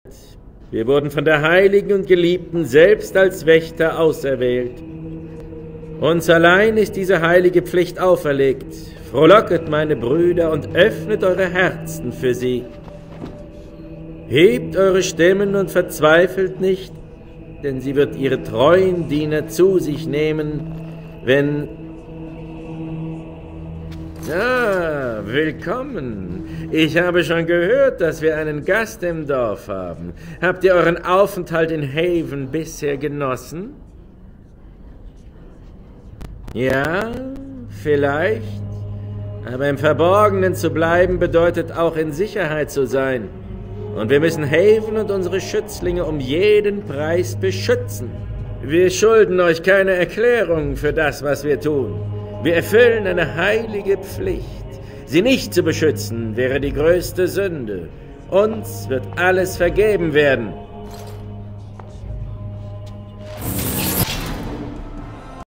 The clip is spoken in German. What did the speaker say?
Wir wurden von der Heiligen und Geliebten selbst als Wächter auserwählt. Uns allein ist diese heilige Pflicht auferlegt. Frohlocket, meine Brüder, und öffnet eure Herzen für sie. Hebt eure Stimmen und verzweifelt nicht, denn sie wird ihre treuen Diener zu sich nehmen, wenn... Ah, willkommen. Ich habe schon gehört, dass wir einen Gast im Dorf haben. Habt ihr euren Aufenthalt in Haven bisher genossen? Ja, vielleicht. Aber im Verborgenen zu bleiben bedeutet auch in Sicherheit zu sein. Und wir müssen Haven und unsere Schützlinge um jeden Preis beschützen. Wir schulden euch keine Erklärung für das, was wir tun. Wir erfüllen eine heilige Pflicht. Sie nicht zu beschützen, wäre die größte Sünde. Uns wird alles vergeben werden.